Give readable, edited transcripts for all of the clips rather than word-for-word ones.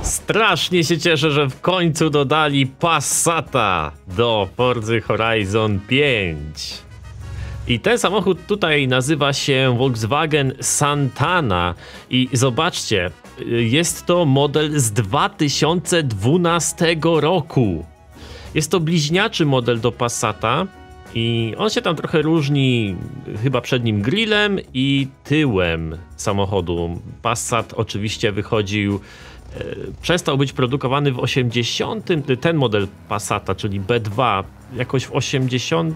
Strasznie się cieszę, że w końcu dodali Passata do Forzy Horizon 5. I ten samochód tutaj nazywa się Volkswagen Santana i zobaczcie, jest to model z 2012 roku. Jest to bliźniaczy model do Passata i on się tam trochę różni chyba przednim grillem i tyłem samochodu. Passat oczywiście przestał być produkowany w 80, ten model Passata, czyli B2, jakoś w 80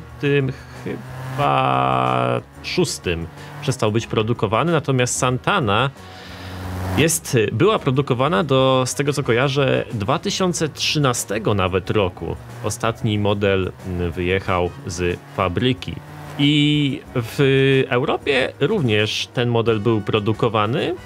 chyba 6 przestał być produkowany, natomiast Santana była produkowana z tego co kojarzę, 2013 nawet roku. Ostatni model wyjechał z fabryki. I w Europie również ten model był produkowany,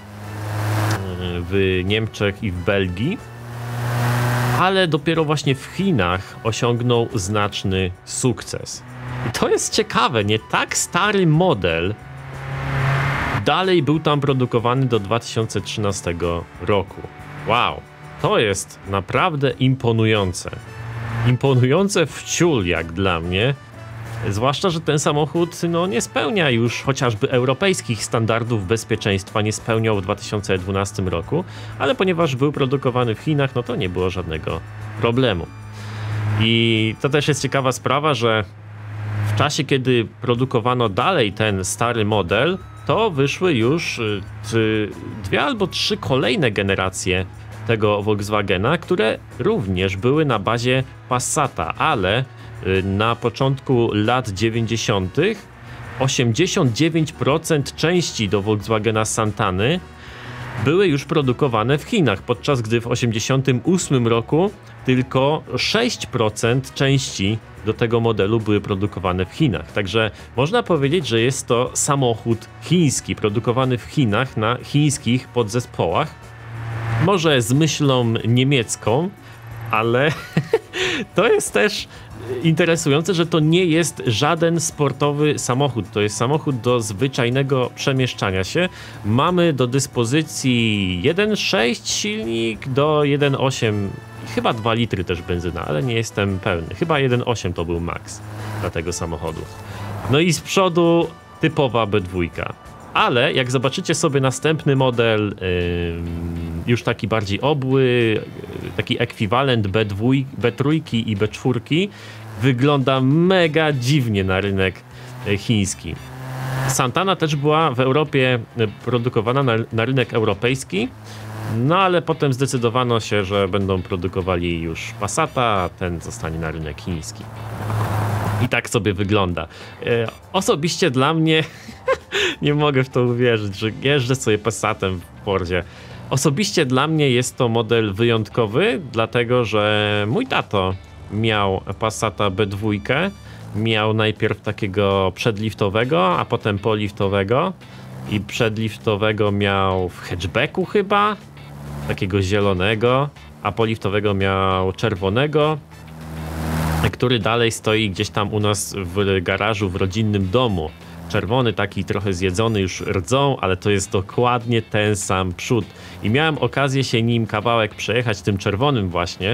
w Niemczech i w Belgii, ale dopiero właśnie w Chinach osiągnął znaczny sukces. I to jest ciekawe, nie tak stary model dalej był tam produkowany do 2013 roku. Wow, to jest naprawdę imponujące. Imponujące w ciul jak dla mnie. Zwłaszcza, że ten samochód nie spełnia już chociażby europejskich standardów bezpieczeństwa, nie spełniał w 2012 roku, ale ponieważ był produkowany w Chinach, to nie było żadnego problemu. I to też jest ciekawa sprawa, że w czasie, kiedy produkowano dalej ten stary model, to wyszły już 2 albo 3 kolejne generacje tego Volkswagena, które również były na bazie Passata, ale na początku lat 90. 89% części do Volkswagena Santany były już produkowane w Chinach, podczas gdy w 1988 roku tylko 6% części do tego modelu były produkowane w Chinach. Także można powiedzieć, że jest to samochód chiński, produkowany w Chinach na chińskich podzespołach. Może z myślą niemiecką, ale to jest też interesujące, że to nie jest żaden sportowy samochód. To jest samochód do zwyczajnego przemieszczania się. Mamy do dyspozycji 1.6 silnik do 1.8, chyba 2 litry też benzyna, ale nie jestem pewny. Chyba 1.8 to był max dla tego samochodu. No i z przodu typowa B2. Ale jak zobaczycie sobie następny model, już taki bardziej obły, taki ekwiwalent B3 i B4, wygląda mega dziwnie na rynek chiński. Santana też była w Europie produkowana na rynek europejski, no ale potem zdecydowano się, że będą produkowali już Passata, a ten zostanie na rynek chiński. I tak sobie wygląda. Osobiście dla mnie nie mogę w to uwierzyć, że jeżdżę sobie Passatem w Fordzie. Osobiście dla mnie jest to model wyjątkowy, dlatego że mój tato miał Passata B2, miał najpierw takiego przedliftowego, a potem poliftowego i przedliftowego miał w hatchbacku chyba, takiego zielonego, a poliftowego miał czerwonego, który dalej stoi gdzieś tam u nas w garażu w rodzinnym domu. Czerwony, taki trochę zjedzony, już rdzą, ale to jest dokładnie ten sam przód. I miałem okazję się nim kawałek przejechać, tym czerwonym właśnie.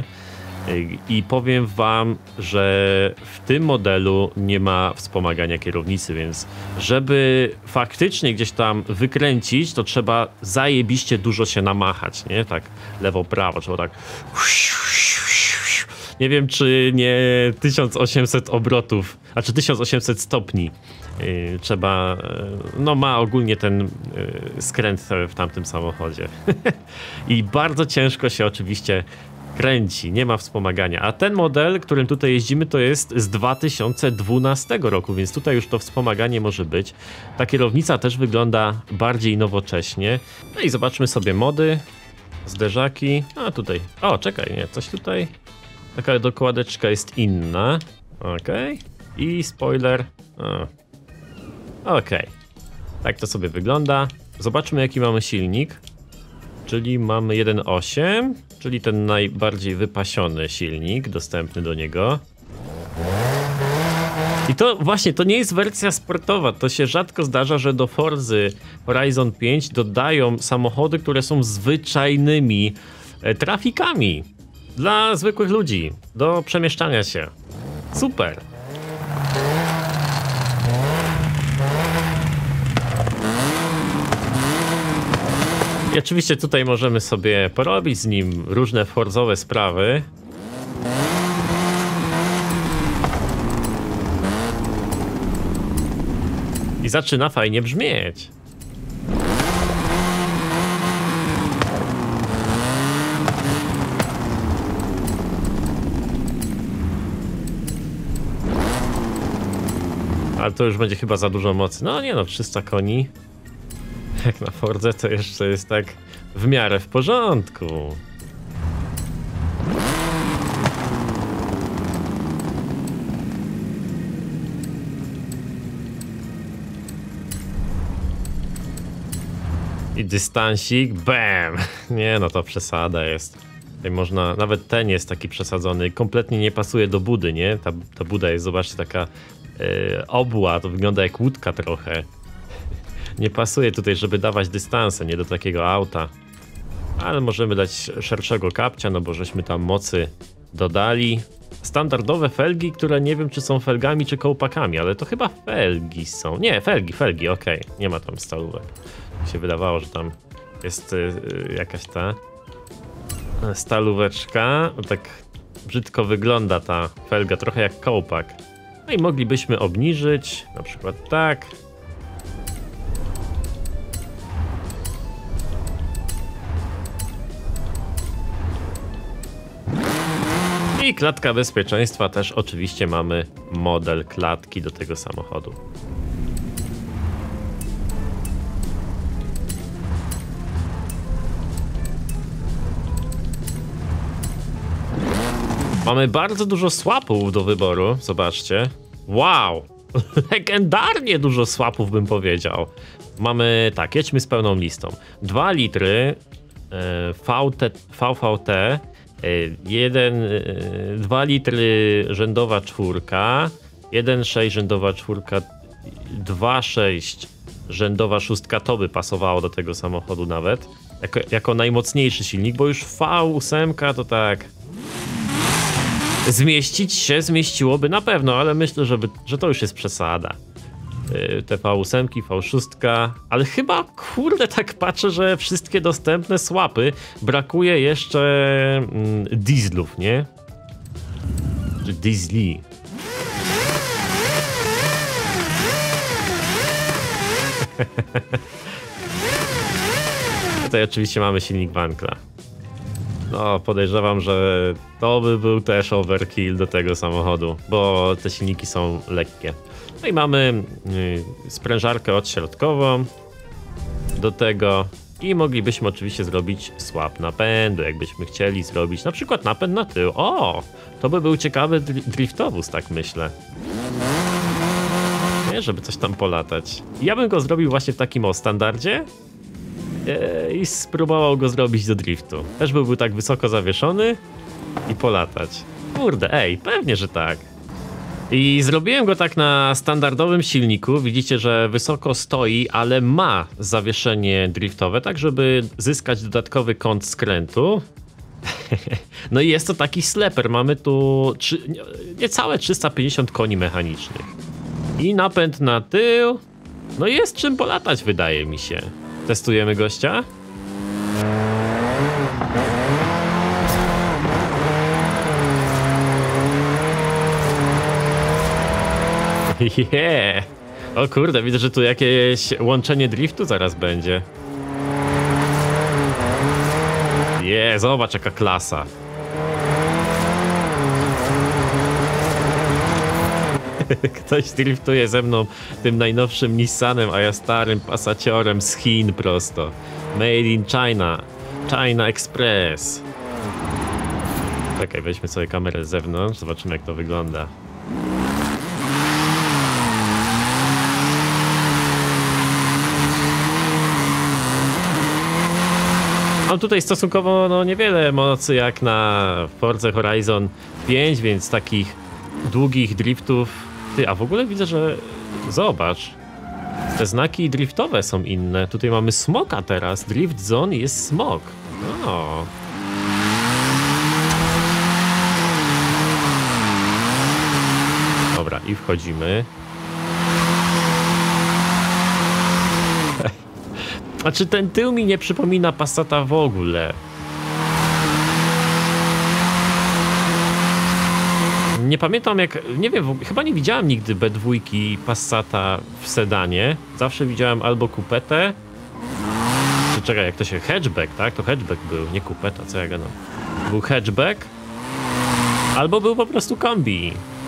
I powiem wam, że w tym modelu nie ma wspomagania kierownicy, więc żeby faktycznie gdzieś tam wykręcić, to trzeba zajebiście dużo się namachać, nie? Tak lewo-prawo, trzeba tak... Nie wiem, czy nie 1800 obrotów, a czy 1800 stopni trzeba, ma ogólnie ten skręt w tamtym samochodzie. I bardzo ciężko się oczywiście kręci, nie ma wspomagania. A ten model, którym tutaj jeździmy, to jest z 2012 roku, więc tutaj już to wspomaganie może być. Ta kierownica też wygląda bardziej nowocześnie. No i zobaczmy sobie mody, zderzaki. A tutaj, czekaj, nie, coś tutaj... Taka dokładeczka jest inna. Okej. I spoiler. Okej. Tak to sobie wygląda. Zobaczmy, jaki mamy silnik. Czyli mamy 1.8, czyli ten najbardziej wypasiony silnik dostępny do niego. I to właśnie, to nie jest wersja sportowa. To się rzadko zdarza, że do Forzy Horizon 5 dodają samochody, które są zwyczajnymi trafikami dla zwykłych ludzi do przemieszczania się. Super. I oczywiście tutaj możemy sobie porobić z nim różne forzowe sprawy. I zaczyna fajnie brzmieć. Ale to już będzie chyba za dużo mocy. No nie no, 300 koni. Jak na Fordze to jeszcze jest tak w miarę w porządku. I dystansik, bam! Nie no, to przesada jest. Tutaj można, nawet ten jest taki przesadzony, kompletnie nie pasuje do budy, nie? Ta buda jest, zobaczcie, taka obła, to wygląda jak łódka trochę. Nie pasuje tutaj, żeby dawać dystanse, nie do takiego auta. Ale możemy dać szerszego kapcia, no bo żeśmy tam mocy dodali. Standardowe felgi, które nie wiem, czy są felgami, czy kołpakami, ale to chyba felgi są. Nie, felgi, okej. Nie ma tam stalówek. Mi się wydawało, że tam jest jakaś ta stalóweczka. Tak brzydko wygląda ta felga, trochę jak kołpak. No i moglibyśmy obniżyć, na przykład tak. I klatka bezpieczeństwa też oczywiście mamy model klatki do tego samochodu. Mamy bardzo dużo swapów do wyboru, zobaczcie. Wow! Legendarnie dużo swapów, bym powiedział. Mamy, tak, jedźmy z pełną listą. 2 litry VVT, 2 litry rzędowa czwórka, 1,6 rzędowa czwórka, 2,6 rzędowa szóstka, to by pasowało do tego samochodu nawet. Jako najmocniejszy silnik, bo już V8 to tak... zmieściłoby na pewno, ale myślę, że to już jest przesada. Te V8, V6, ale chyba, kurde, tak patrzę, że wszystkie dostępne swapy, brakuje jeszcze dieslów, nie? Czy diesli. Tutaj oczywiście mamy silnik Wankla. No, podejrzewam, że to by był też overkill do tego samochodu, bo te silniki są lekkie. No i mamy sprężarkę odśrodkową do tego i moglibyśmy oczywiście zrobić swap napędu, jakbyśmy chcieli zrobić na przykład napęd na tył. O, to by był ciekawy driftowóz, tak myślę. Nie, żeby coś tam polatać. Ja bym go zrobił właśnie w takim standardzie i spróbował go zrobić do driftu. Też by był tak wysoko zawieszony i polatać. Kurde, ej, pewnie, że tak. I zrobiłem go tak na standardowym silniku. Widzicie, że wysoko stoi, ale ma zawieszenie driftowe, tak żeby zyskać dodatkowy kąt skrętu. No i jest to taki sleper. Mamy tu niecałe 350 koni mechanicznych. I napęd na tył. No jest czym polatać, wydaje mi się. Testujemy gościa. Yeah. O kurde, widzę, że tu jakieś łączenie driftu zaraz będzie. Zobacz jaka klasa. Ktoś driftuje ze mną tym najnowszym Nissanem, a ja starym Passaciorem z Chin prosto. Made in China. China Express. Czekaj, weźmy sobie kamerę z zewnątrz, zobaczymy jak to wygląda. Mam tutaj stosunkowo niewiele mocy jak na Forza Horizon 5, więc takich długich driftów... Ty, a w ogóle widzę, że... Zobacz. Te znaki driftowe są inne. Tutaj mamy smoka teraz. Drift zone i jest smok. No. wchodzimy. Znaczy ten tył mi nie przypomina Passata w ogóle. Nie pamiętam jak, nie wiem, chyba nie widziałem nigdy B2 Passata w sedanie. Zawsze widziałem albo kupetę, czy czekaj, jak to się, hatchback, tak? To hatchback był, nie kupeta, co ja gadam. Był hatchback, albo był po prostu kombi.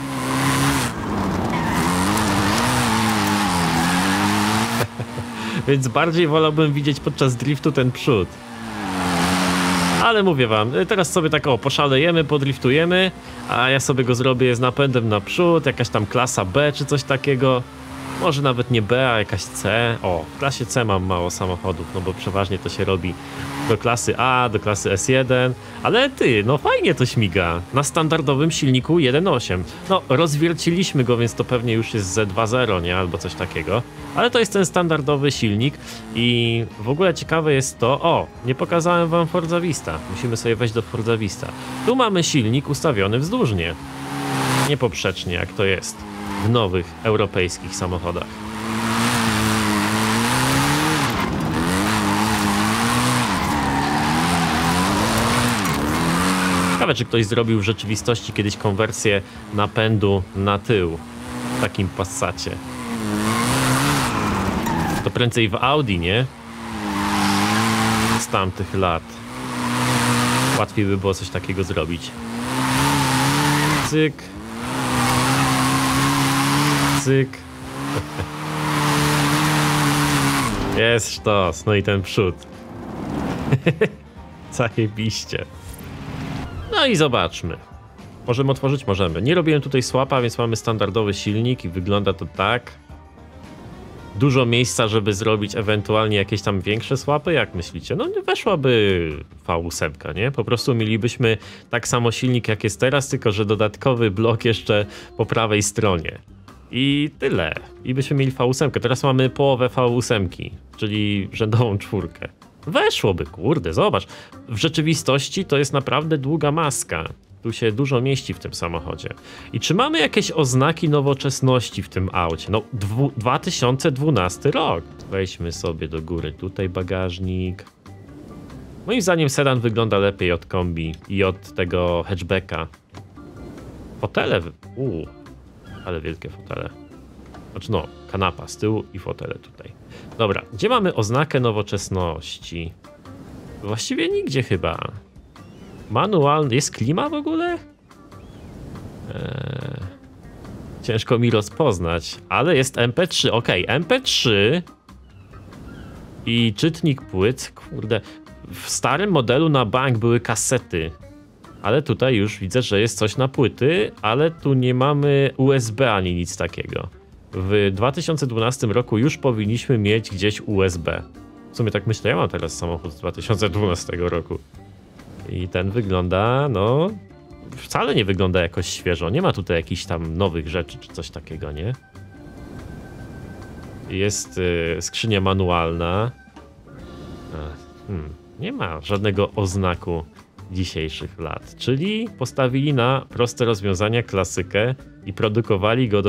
Więc bardziej wolałbym widzieć podczas driftu ten przód. Ale mówię wam, teraz sobie tak poszalejemy, podriftujemy, a ja sobie go zrobię z napędem na przód, jakaś tam klasa B czy coś takiego. Może nawet nie B, a jakaś C. W klasie C mam mało samochodów, no bo przeważnie to się robi do klasy A, do klasy S1. Ale no fajnie to śmiga. Na standardowym silniku 1.8. No, rozwierciliśmy go, więc to pewnie już jest Z2.0, nie? Albo coś takiego. Ale to jest ten standardowy silnik i w ogóle ciekawe jest to... nie pokazałem wam Forza Vista. Musimy sobie wejść do Forza Vista. Tu mamy silnik ustawiony wzdłużnie. Nie poprzecznie, jak to jest w nowych europejskich samochodach. Ciekawe, czy ktoś zrobił w rzeczywistości kiedyś konwersję napędu na tył w takim Passacie. To prędzej w Audi, nie? Z tamtych lat. Łatwiej by było coś takiego zrobić. Cyk. Cyk. Jest sztos. No i ten przód. Zajebiście. No i zobaczmy. Możemy otworzyć? Możemy. Nie robiłem tutaj swapa, więc mamy standardowy silnik i wygląda to tak. Dużo miejsca, żeby zrobić ewentualnie jakieś tam większe swapy, jak myślicie? No weszłaby V8, nie? Po prostu mielibyśmy tak samo silnik jak jest teraz, tylko że dodatkowy blok jeszcze po prawej stronie. I tyle. I byśmy mieli V8. Teraz mamy połowę V8, czyli rzędową czwórkę. Weszłoby, kurde, zobacz. W rzeczywistości to jest naprawdę długa maska. Tu się dużo mieści w tym samochodzie. I czy mamy jakieś oznaki nowoczesności w tym aucie? No, 2012 rok. Wejdźmy sobie do góry. Tutaj bagażnik. Moim zdaniem sedan wygląda lepiej od kombi i od tego hatchbacka. Fotele. Ale wielkie fotele. Znaczy no, kanapa z tyłu i fotele tutaj. Dobra, gdzie mamy oznakę nowoczesności? Właściwie nigdzie chyba. Manualny. Jest klima w ogóle? Ciężko mi rozpoznać, ale jest MP3. Ok, MP3 i czytnik płyt. Kurde, w starym modelu na bank były kasety. Ale tutaj już widzę, że jest coś na płyty, ale tu nie mamy USB ani nic takiego. W 2012 roku już powinniśmy mieć gdzieś USB. W sumie tak myślę, ja mam teraz samochód z 2012 roku. I ten wygląda, no... Wcale nie wygląda jakoś świeżo. Nie ma tutaj jakichś tam nowych rzeczy czy coś takiego, nie? Jest skrzynia manualna. Nie ma żadnego oznaku dzisiejszych lat, czyli postawili na proste rozwiązania klasykę i produkowali go do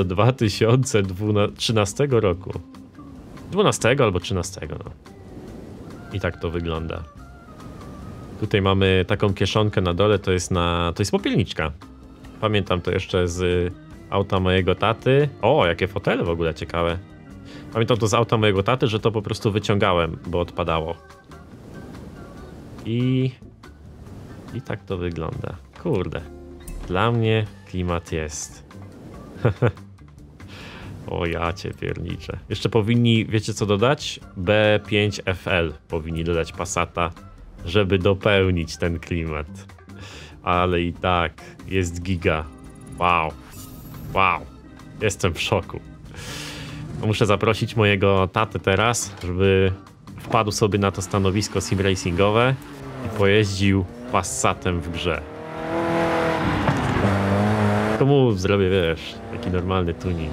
2013 roku. 12 albo 13, no. I tak to wygląda. Tutaj mamy taką kieszonkę na dole, to jest popielniczka. Pamiętam to jeszcze z auta mojego taty. Jakie fotele w ogóle ciekawe. Pamiętam to z auta mojego taty, że to po prostu wyciągałem, bo odpadało. I tak to wygląda. Kurde. Dla mnie klimat jest. O ja cię pierniczę. Jeszcze powinni, wiecie co dodać? B5FL powinni dodać Passata, żeby dopełnić ten klimat. Ale i tak jest giga. Wow. Wow. Jestem w szoku. Muszę zaprosić mojego tatę teraz, żeby wpadł sobie na to stanowisko simracingowe i pojeździł Passatem w grze. Komu zrobię, wiesz, taki normalny tuning.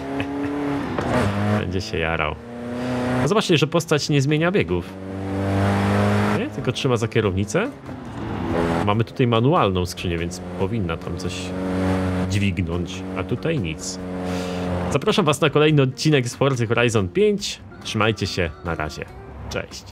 Będzie się jarał. No zobaczcie, że postać nie zmienia biegów. Nie? Tylko trzyma za kierownicę. Mamy tutaj manualną skrzynię, więc powinna tam coś dźwignąć, a tutaj nic. Zapraszam Was na kolejny odcinek z Forza Horizon 5. Trzymajcie się, na razie. Cześć.